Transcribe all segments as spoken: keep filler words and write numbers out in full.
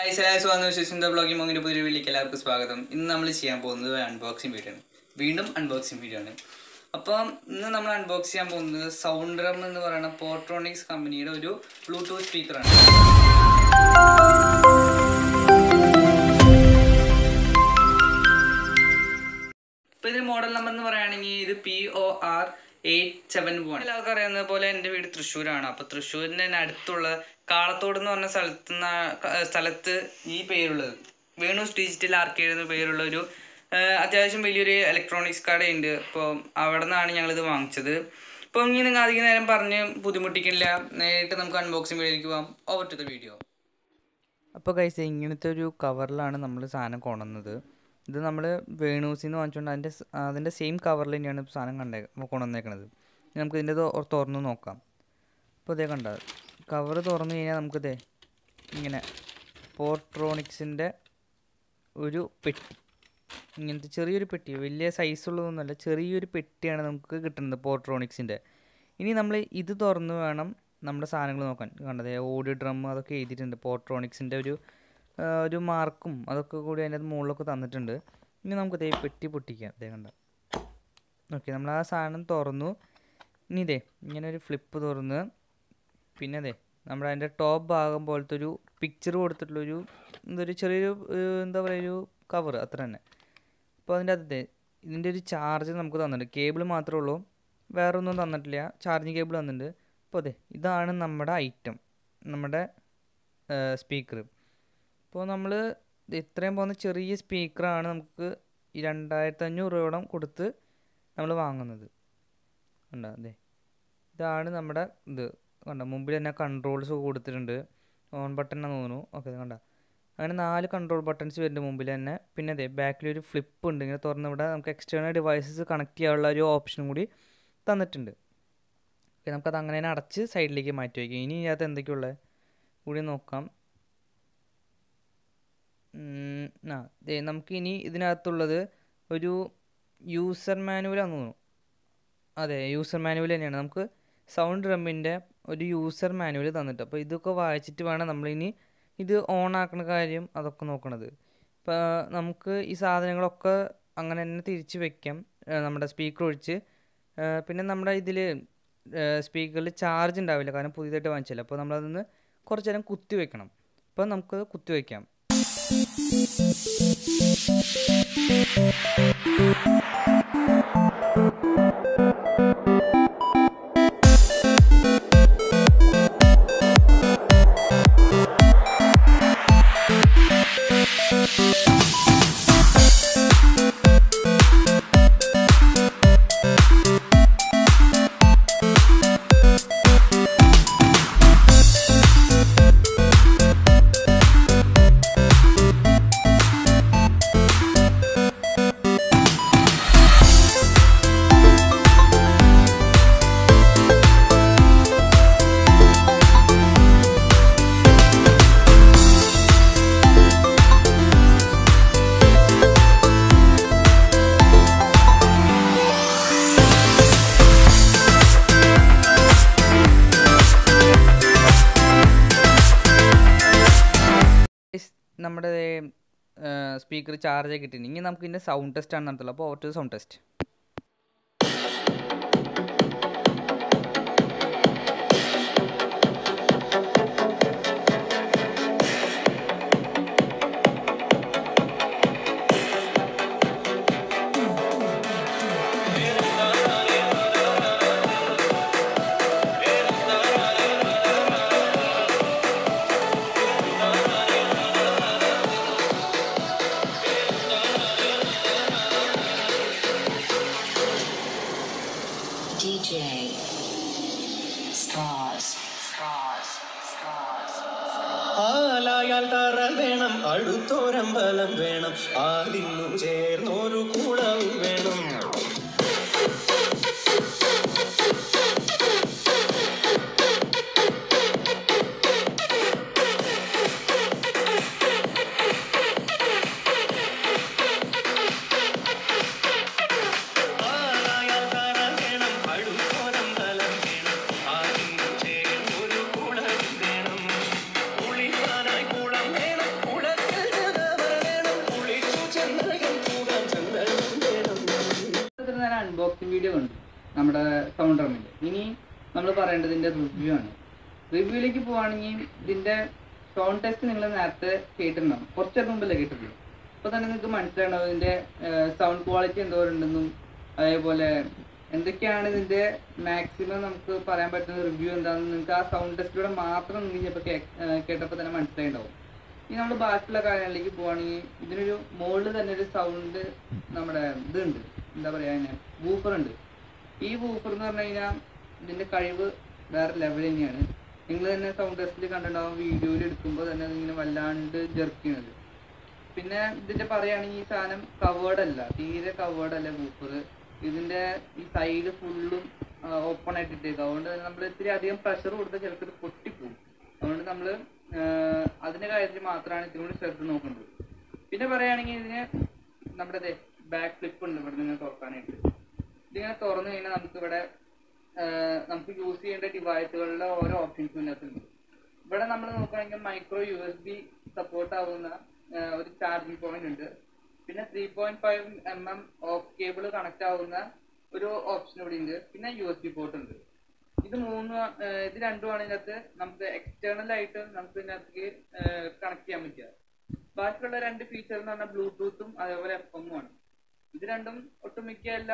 Hi, എല്ലാവർക്കും വിശ്വസിക്കുന്ന blogging മോങ്ങിന്റെ പുതിയ വീഡിയോയിലേക്ക് എല്ലാവർക്കും സ്വാഗതം. ഇന്ന് നമ്മൾ ചെയ്യാൻ പോകുന്നത് അൺബോക്സിംഗ് വീഡിയോ ആണ്. വീണ്ടും അൺബോക്സിംഗ് വീഡിയോ ആണ്. അപ്പം ഇന്ന് നമ്മൾ അൺബോക്സ് ചെയ്യാൻ പോകുന്നത് സൗണ്ട്റം എന്ന് പറയുന്ന പോർട്രോണിക്സ് കമ്പനിയുടെ ഒരു ബ്ലൂടൂത്ത് സ്പീക്കറാണ്. ഇപ്പം ഇതിന് മോഡൽ നമ്പർ എന്ന് പറയുകയാണെങ്കിൽ ഇത് P O R eight seven one. എല്ലാവർക്കും അറിയുന്നത് പോലെ എൻ്റെ വീട് തൃശ്ശൂരാണ്. അപ്പോൾ തൃശ്ശൂരിൻ്റെ അടുത്തുള്ള കാളത്തോട് എന്ന് പറഞ്ഞ സ്ഥലത്ത് സ്ഥലത്ത് ഈ പേരുള്ളത് വേണൂസ് ഡിജിറ്റൽ ആർക്കേഡ് എന്ന പേരുള്ള ഒരു അത്യാവശ്യം വലിയൊരു ഇലക്ട്രോണിക്സ് കടയുണ്ട്. അപ്പോൾ അവിടെ നിന്നാണ് ഞങ്ങളിത് വാങ്ങിച്ചത്. അപ്പോൾ ഇനി നിങ്ങൾ അധികം നേരം പറഞ്ഞ് ബുദ്ധിമുട്ടിക്കില്ല, നേരിട്ട് നമുക്ക് അൺബോക്സിംഗ് വീഡിയോയിലേക്ക് പോകാം. Over to the video. അപ്പോൾ ഗൈസ്, ഇങ്ങനത്തെ ഒരു കവറിലാണ് നമ്മൾ സാധനം കൊണ്ടുവന്നത്. ഇത് നമ്മൾ വേണൂസിൽ നിന്ന് വാങ്ങിച്ചുകൊണ്ട് അതിൻ്റെ അതിൻ്റെ സെയിം കവറിൽ തന്നെയാണ് സാധനം കണ്ടേ കൊണ്ടുവന്നേക്കണത്. നമുക്ക് ഇതിൻ്റെ തുറന്ന് നോക്കാം. അപ്പോൾ ഇതേ കണ്ട കവർ തുറന്നു കഴിഞ്ഞാൽ നമുക്കിതേ ഇങ്ങനെ പോർട്രോണിക്സിൻ്റെ ഒരു പെട്ടി, ഇങ്ങനത്തെ ചെറിയൊരു പെട്ടി, വലിയ സൈസുള്ളതൊന്നുമല്ല, ചെറിയൊരു പെട്ടിയാണ് നമുക്ക് കിട്ടുന്നത് പോർട്രോണിക്സിൻ്റെ. ഇനി നമ്മൾ ഇത് തുറന്ന് വേണം നമ്മുടെ സാധനങ്ങൾ നോക്കാൻ. കണ്ടതേ ഓഡിയോ ഡ്രം അതൊക്കെ എഴുതിയിട്ടുണ്ട്. പോർട്രോണിക്സിൻ്റെ ഒരു ഒരു മാർക്കും അതൊക്കെ കൂടി അതിൻ്റെ മുകളിലൊക്കെ തന്നിട്ടുണ്ട്. ഇനി നമുക്ക് ഇതേ പെട്ടി പൊട്ടിക്കാം. ഇതേ കണ്ട ഓക്കെ, നമ്മൾ ആ സാധനം തുറന്നു. ഇനി ഇതേ ഇങ്ങനെ ഒരു ഫ്ലിപ്പ് തുറന്ന് പിന്നെ അതെ നമ്മുടെ അതിൻ്റെ ടോപ്പ് ഭാഗം പോലത്തെ ഒരു പിക്ചർ കൊടുത്തിട്ടുള്ളൊരു എന്തൊരു ചെറിയൊരു എന്താ പറയുക ഒരു കവർ അത്ര തന്നെ. അപ്പോൾ അതിൻ്റെ അകത്തെ ഇതിൻ്റെ ഒരു ചാർജ് നമുക്ക് തന്നിട്ടുണ്ട്. കേബിൾ മാത്രമേ ഉള്ളൂ, വേറെ ഒന്നും തന്നിട്ടില്ല. ചാർജിങ് കേബിൾ തന്നിട്ടുണ്ട്. അപ്പോൾ അതെ ഇതാണ് നമ്മുടെ ഐറ്റം, നമ്മുടെ സ്പീക്കർ. ഇപ്പോൾ നമ്മൾ ഇത്രയും പോകുന്ന ചെറിയ സ്പീക്കറാണ് നമുക്ക് ഈ രണ്ടായിരത്തി അഞ്ഞൂറ് രൂപയോളം കൊടുത്ത് നമ്മൾ വാങ്ങുന്നത്. കണ്ടോ അതെ ഇതാണ് നമ്മുടെ ഇത്. കണ്ട മുമ്പിൽ തന്നെ കൺട്രോൾസ് കൊടുത്തിട്ടുണ്ട്. ഓൺ ബട്ടൺ എന്ന് തോന്നുന്നു. ഓക്കെ കണ്ട അങ്ങനെ നാല് കൺട്രോൾ ബട്ടൺസ് വരുന്നുണ്ട് മുമ്പിൽ തന്നെ. പിന്നെ അതെ ബാക്കിലൊരു ഫ്ലിപ്പ് ഉണ്ട്. ഇങ്ങനെ തുറന്ന് ഇവിടെ നമുക്ക് എക്സ്റ്റേണൽ ഡിവൈസസ് കണക്ട് ചെയ്യാനുള്ള ഒരു ഓപ്ഷനും കൂടി തന്നിട്ടുണ്ട്. ഓക്കെ, നമുക്കത് അങ്ങനെ തന്നെ അടച്ച് സൈഡിലേക്ക് മാറ്റി വയ്ക്കാം. ഇനി ഇതിനകത്ത് എന്തൊക്കെയുള്ളത് കൂടി നോക്കാം. ആ ദേ നമുക്ക് ഇനി ഇതിനകത്തുള്ളത് ഒരു യൂസർ മാനുവലാണെന്ന് തോന്നുന്നു. അതെ യൂസർ മാനുവൽ തന്നെയാണ്. നമുക്ക് സൗണ്ട് ഡ്രമ്മിൻ്റെ ഒരു യൂസർ മാനുവൽ തന്നിട്ട്, അപ്പോൾ ഇതൊക്കെ വായിച്ചിട്ട് വേണം നമ്മളിനി ഇത് ഓൺ ആക്കുന്ന കാര്യം അതൊക്കെ നോക്കണത്. ഇപ്പോൾ നമുക്ക് ഈ സാധനങ്ങളൊക്കെ അങ്ങനെ തന്നെ തിരിച്ച് വയ്ക്കാം നമ്മുടെ സ്പീക്കർ ഒഴിച്ച്. പിന്നെ നമ്മുടെ ഇതിൽ സ്പീക്കറിൽ ചാർജ് ഉണ്ടാവില്ല, കാരണം പുതിയതായിട്ട് വാങ്ങിച്ചില്ല. അപ്പോൾ നമ്മളതൊന്ന് കുറച്ച് നേരം കുത്തി വയ്ക്കണം. അപ്പോൾ നമുക്ക് കുത്തി വയ്ക്കാം. നമ്മുടെ സ്പീക്കർ ചാർജ് ആയി കിട്ടിയിട്ടുണ്ട്. ഇനി നമുക്ക് ഇതിൻ്റെ സൗണ്ട് ടെസ്റ്റ് ആണ് നടത്തുള്ളൂ. അപ്പോൾ over to sound test. D J Stars Stars Stars ആലായാൽ തറ വേണം, അടുത്തോരമ്പലം വേണം, ആലിന്നു ചേർന്നൊരു കൂടവും വേണം. വീഡിയോ കണ്ടു നമ്മുടെ സൗണ്ട് റൂമിൻ്റെ. ഇനി നമ്മൾ പറയേണ്ടത് ഇതിൻ്റെ റിവ്യൂ ആണ്. റിവ്യൂയിലേക്ക് പോവുകയാണെങ്കിൽ ഇതിൻ്റെ സൗണ്ട് ടെസ്റ്റ് നിങ്ങൾ നേരത്തെ കേട്ടിട്ടുണ്ടാവും, കുറച്ചൊക്കെ മുമ്പല്ലേ കേട്ടിട്ടുള്ളൂ. അപ്പോൾ തന്നെ നിങ്ങൾക്ക് മനസ്സിലാണ്ടാവും ഇതിൻ്റെ സൗണ്ട് ക്വാളിറ്റി എന്തോരുണ്ടെന്നും അതേപോലെ എന്തൊക്കെയാണ് ഇതിൻ്റെ മാക്സിമം നമുക്ക് പറയാൻ പറ്റുന്ന റിവ്യൂ എന്താണെന്ന് നിങ്ങൾക്ക് ആ സൗണ്ട് ടെസ്റ്റിലൂടെ മാത്രം നിങ്ങൾക്ക് ചിലപ്പോൾ കേട്ടപ്പോൾ തന്നെ മനസ്സിലായിട്ടുണ്ടാവും. ഇനി നമ്മൾ ബാക്കിയുള്ള കാര്യങ്ങളിലേക്ക് പോവുകയാണെങ്കിൽ ഇതിനൊരു മുകളിൽ തന്നെ ഒരു സൗണ്ട് നമ്മുടെ ഇതുണ്ട്, എന്താ പറയുക, അതിനെ വൂഫർ ഉണ്ട്. ഈ വൂഫർ എന്ന് പറഞ്ഞു കഴിഞ്ഞാൽ ഇതിൻ്റെ കഴിവ് വേറെ ലെവൽ തന്നെയാണ്. നിങ്ങൾ തന്നെ സൗണ്ട് ടെസ്റ്റിൽ കണ്ടിട്ടുണ്ടാവും, വീഡിയോയിൽ എടുക്കുമ്പോൾ തന്നെ അതിങ്ങനെ വല്ലാണ്ട് ജെർക്ക് ചെയ്യുന്നത്. പിന്നെ ഇതിൻ്റെ പറയുകയാണെങ്കിൽ ഈ സാധനം കവേർഡ് അല്ല, തീരെ കവേർഡ് അല്ല വൂഫർ. ഇതിൻ്റെ ഈ സൈഡ് ഫുള്ളും ഓപ്പൺ ആയിട്ടിട്ടേക്കും. അതുകൊണ്ട് നമ്മൾ ഇത്തിരി അധികം പ്രഷർ കൊടുത്താൽ ചിലപ്പോൾ ഇത് പൊട്ടിപ്പോകും. അതുകൊണ്ട് നമ്മൾ അതിൻ്റെ കാര്യത്തിൽ മാത്രമാണ് ഇതിനും കൂടി ശ്രദ്ധ നോക്കേണ്ടത്. പിന്നെ പറയുകയാണെങ്കിൽ ഇതിന് നമ്മുടെ ബാക്ക് ഫ്ലിപ്പ് ഉണ്ട് ഇവിടെ നിന്ന് തുറക്കാനായിട്ട്. ഇതിങ്ങനെ തുറന്നു കഴിഞ്ഞാൽ നമുക്കിവിടെ നമുക്ക് യൂസ് ചെയ്യേണ്ട ഡിവൈസുകളിലെ ഓരോ ഓപ്ഷൻസും ഇതിനകത്തുണ്ട്. ഇവിടെ നമ്മൾ നോക്കുകയാണെങ്കിൽ micro U S B support ആവുന്ന ഒരു ചാർജിങ് പോയിന്റ് ഉണ്ട്. പിന്നെ three point five M M of cable connect ആവുന്ന ഒരു ഓപ്ഷൻ ഇവിടെ ഉണ്ട്. പിന്നെ യു എസ് ബി പോർട്ട് ഉണ്ട്. ഇത് മൂന്ന് ഇത് രണ്ടുമാണ് ഇതിനകത്ത് നമുക്ക് എക്സ്റ്റേണൽ ആയിട്ട് നമുക്ക് ഇതിനകത്ത് കണക്ട് ചെയ്യാൻ പറ്റുക. ബാക്കിയുള്ള രണ്ട് ഫീച്ചർ എന്ന് പറഞ്ഞാൽ ബ്ലൂടൂത്തും അതേപോലെ എഫ് എമ്മും ആണ്. ഇത് രണ്ടും ഒട്ടുമിക്ക എല്ലാ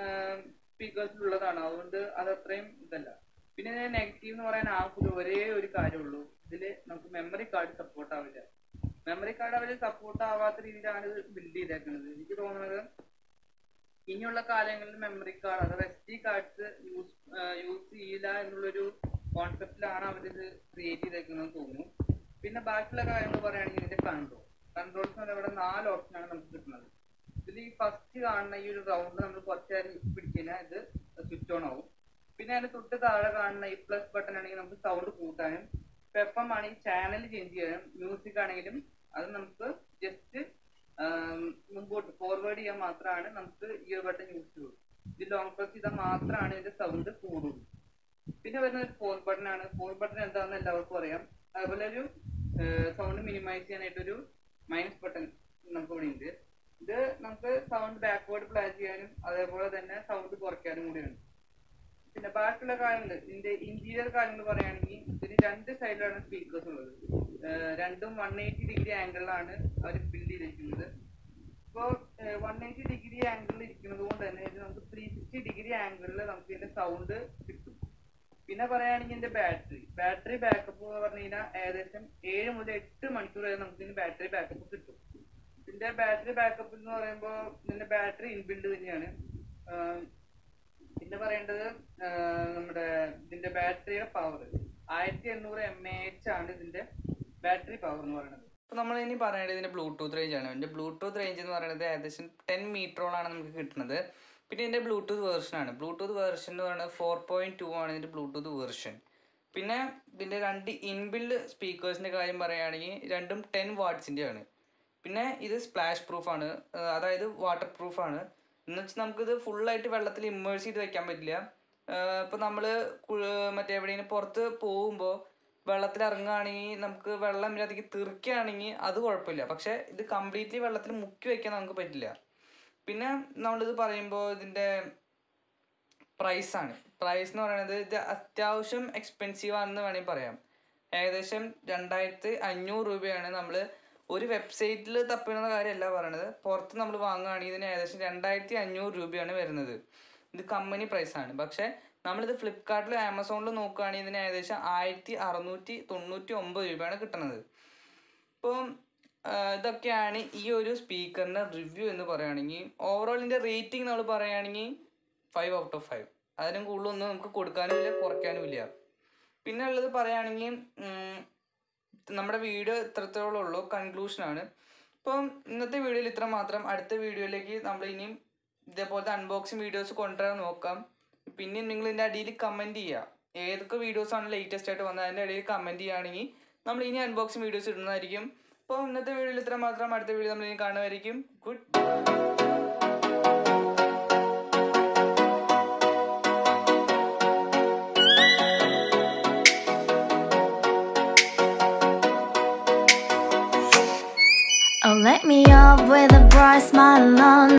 സ്പീക്കേഴ്സിലുള്ളതാണ്, അതുകൊണ്ട് അത് അത്രയും ഇതല്ല. പിന്നെ ഇതിന് നെഗറ്റീവ് എന്ന് പറയാൻ ആ ഒരു ഒരേ ഒരു കാര്യമുള്ളൂ, ഇതിൽ നമുക്ക് മെമ്മറി കാർഡ് സപ്പോർട്ട് ആവില്ല. മെമ്മറി കാർഡ് അവർ സപ്പോർട്ട് ആവാത്ത രീതിയിലാണ് ഇത് ബിൽഡ് ചെയ്തേക്കുന്നത്. എനിക്ക് തോന്നുന്നത് ഇനിയുള്ള കാലങ്ങളിൽ മെമ്മറി കാർഡ് അഥവാ S D cards use use ചെയ്യില്ല എന്നുള്ളൊരു കോൺസെപ്റ്റിലാണ് അവരിത് ക്രിയേറ്റ് ചെയ്തേക്കുന്നത് തോന്നുന്നു. പിന്നെ ബാക്കിയുള്ള കാര്യങ്ങൾ പറയുകയാണെങ്കിൽ ഇതിന്റെ കൺട്രോൾ കൺട്രോൾസ് എന്ന് പറഞ്ഞാൽ ഇവിടെ നാല് ഓപ്ഷനാണ് നമുക്ക് കിട്ടുന്നത്. ഇതിൽ ഈ ഫസ്റ്റ് കാണുന്ന ഈ ഒരു റൗണ്ട് നമ്മൾ കുറച്ച് നേരം പിടിക്കഴിഞ്ഞാൽ ഇത് സ്വിച്ച് ഓൺ ആവും. പിന്നെ അതിന് തൊട്ട് താഴെ കാണുന്ന ഈ പ്ലസ് ബട്ടൺ ആണെങ്കിൽ നമുക്ക് സൗണ്ട് കൂട്ടാനും, എഫ് എം ആണെങ്കിൽ ചാനൽ ചേഞ്ച് ചെയ്യാനും, മ്യൂസിക് ആണെങ്കിലും അത് നമുക്ക് ജസ്റ്റ് മുമ്പോട്ട് ഫോർവേഡ് ചെയ്യാൻ മാത്രമാണ് നമുക്ക് ഈ ഒരു ബട്ടൺ യൂസ് ചെയ്യുള്ളൂ. ഇത് ലോങ് പ്രസ് ചെയ്താൽ മാത്രമാണ് ഇതിന്റെ സൗണ്ട് കൂടുള്ളൂ. പിന്നെ വരുന്ന ഒരു ഫോർ ബട്ടൺ ആണ്. ഫോർ ബട്ടൺ എന്താണെന്ന് എല്ലാവർക്കും അറിയാം. അതുപോലെ ഒരു സൗണ്ട് മിനിമൈസ് ചെയ്യാനായിട്ടൊരു മൈനസ് ബട്ടൺ നമുക്ക് ഇവിടെ ഉണ്ട്. ഇത് നമുക്ക് സൗണ്ട് ബാക്ക്വേർഡ് പ്ലേ ചെയ്യാനും അതേപോലെ തന്നെ സൗണ്ട് കുറയ്ക്കാനും കൂടിയാണ്. പിന്നെ ബാക്കിയുള്ള കാര്യങ്ങൾ ഇതിന്റെ ഇന്റീരിയർ കാര്യങ്ങൾ പറയുകയാണെങ്കിൽ ഇതിന് രണ്ട് സൈഡിലാണ് സ്പീക്കേഴ്സ് ഉള്ളത്. രണ്ടും വൺ എയ്റ്റി ഡിഗ്രി ആംഗിളിലാണ് അവർ ബിൽഡ് ചെയ്തിരിക്കുന്നത്. ഇപ്പോൾ വൺ എയ്റ്റി ഡിഗ്രി ആംഗിളിൽ ഇരിക്കുന്നത് കൊണ്ട് തന്നെ ഇത് നമുക്ക് ത്രീ സിക്സ്റ്റി ഡിഗ്രി ആംഗിളിൽ നമുക്ക് ഇതിന്റെ സൗണ്ട് കിട്ടും. പിന്നെ പറയുകയാണെങ്കിൽ ഇതിന്റെ ബാറ്ററി ബാറ്ററി ബാക്കപ്പ് എന്ന് പറഞ്ഞു കഴിഞ്ഞാൽ ഏകദേശം ഏഴ് മുതൽ എട്ട് മണിക്കൂർ വരെ നമുക്ക് ഇതിന്റെ ബാറ്ററി ബാക്കപ്പ് കിട്ടും. ഇതിന്റെ ബാറ്ററി ബാക്കപ്പ് എന്ന് പറയുമ്പോൾ ഇതിന്റെ ബാറ്ററി ഇൻബിൽഡ് തന്നെയാണ്. പിന്നെ പറയേണ്ടത് നമ്മുടെ ഇതിന്റെ ബാറ്ററിയുടെ പവർ ആയിരത്തി എണ്ണൂറ് എം എ എച്ച് ആണ് ഇതിന്റെ ബാറ്ററി പവർ എന്ന് പറയുന്നത്. അപ്പോൾ നമ്മൾ ഇനി പറയേണ്ടത് ഇതിന്റെ ബ്ലൂടൂത്ത് റേഞ്ച് ആണ്. ഇതിന്റെ ബ്ലൂടൂത്ത് റേഞ്ച് എന്ന് പറയുന്നത് ഏകദേശം ടെൻ മീറ്ററോളാണ് നമുക്ക് കിട്ടുന്നത്. പിന്നെ ഇതിന്റെ ബ്ലൂടൂത്ത് വേർഷൻ ആണ്. ബ്ലൂടൂത്ത് വേർഷൻ എന്ന് പറയുന്നത് ഫോർ പോയിന്റ് ടു ആണ് ഇതിന്റെ ബ്ലൂടൂത്ത് വേർഷൻ. പിന്നെ ഇതിന്റെ രണ്ട് ഇൻബിൽഡ് സ്പീക്കേഴ്സിന്റെ കാര്യം പറയുകയാണെങ്കിൽ രണ്ടും ടെൻ വാട്ട്സിന്റെ ആണ്. പിന്നെ ഇത് സ്പ്ലാഷ് പ്രൂഫ് ആണ്, അതായത് വാട്ടർ പ്രൂഫ് ആണ്. എന്ന് വെച്ചാൽ നമുക്കിത് ഫുള്ളായിട്ട് വെള്ളത്തിൽ ഇമ്മേഴ്സ് ചെയ്ത് വെക്കാൻ പറ്റില്ല. ഇപ്പോൾ നമ്മൾ മറ്റേ എവിടെയെങ്കിലും പുറത്ത് പോകുമ്പോൾ വെള്ളത്തിൽ ഇറങ്ങുകയാണെങ്കിൽ നമുക്ക് വെള്ളം ഇതിനകത്തേക്ക് തെറിക്കുകയാണെങ്കിൽ അത് കുഴപ്പമില്ല. പക്ഷേ ഇത് കംപ്ലീറ്റ്ലി വെള്ളത്തിൽ മുക്കി വയ്ക്കാൻ നമുക്ക് പറ്റില്ല. പിന്നെ നമ്മളിത് പറയുമ്പോൾ ഇതിൻ്റെ പ്രൈസാണ്. പ്രൈസ് എന്ന് പറയുന്നത് ഇത് അത്യാവശ്യം എക്സ്പെൻസീവ് ആണെന്ന് വേണമെങ്കിൽ പറയാം. ഏകദേശം രണ്ടായിരത്തി അഞ്ഞൂറ് രൂപയാണ് നമ്മൾ ഒരു വെബ്സൈറ്റിൽ തപ്പിടുന്ന കാര്യമല്ല പറയണത്. പുറത്ത് നമ്മൾ വാങ്ങുകയാണെങ്കിൽ ഇതിന് ഏകദേശം രണ്ടായിരത്തി അഞ്ഞൂറ് രൂപയാണ് വരുന്നത്. ഇത് കമ്പനി പ്രൈസാണ്. പക്ഷേ നമ്മളിത് ഫ്ലിപ്കാർട്ടിൽ ആമസോണിൽ നോക്കുകയാണെങ്കിൽ ഇതിന് ഏകദേശം ആയിരത്തി അറുന്നൂറ്റി തൊണ്ണൂറ്റി ഒമ്പത് രൂപയാണ് കിട്ടുന്നത്. ഇപ്പോൾ ഇതൊക്കെയാണ് ഈ ഒരു സ്പീക്കറിൻ്റെ റിവ്യൂ എന്ന് പറയുകയാണെങ്കിൽ. ഓവറോൾ ഇതിൻ്റെ റേറ്റിംഗ് നമ്മൾ പറയുകയാണെങ്കിൽ ഫൈവ് ഔട്ട് ഓഫ് ഫൈവ്. അതിനും കൂടുതലൊന്നും നമുക്ക് കൊടുക്കാനുമില്ല കുറയ്ക്കാനും ഇല്ല. പിന്നെ ഉള്ളത് പറയുകയാണെങ്കിൽ നമ്മുടെ വീഡിയോ ഇത്രത്തോളം ഉള്ളൂ, കൺക്ലൂഷനാണ്. ഇപ്പം ഇന്നത്തെ വീഡിയോയിൽ ഇത്ര മാത്രം. അടുത്ത വീഡിയോയിലേക്ക് നമ്മൾ ഇനിയും ഇതേപോലത്തെ അൺബോക്സിങ് വീഡിയോസ് കൊണ്ടുവരാൻ നോക്കാം. പിന്നെ നിങ്ങൾ ഇതിൻ്റെ അടിയിൽ കമൻറ്റ് ചെയ്യുക, ഏതൊക്കെ വീഡിയോസാണ് ലേറ്റസ്റ്റ് ആയിട്ട് വന്നത് അതിൻ്റെ ഇടയിൽ കമൻറ്റ് ചെയ്യുകയാണെങ്കിൽ നമ്മൾ ഇനി അൺബോക്സിങ് വീഡിയോസ് ഇടുന്നതായിരിക്കും. അപ്പോൾ ഇന്നത്തെ വീഡിയോയിൽ ഇത്ര മാത്രം. അടുത്ത വീഡിയോ നമ്മൾ ഇനി കാണുമായിരിക്കും. Good. Oh, let me up with a bright smile on.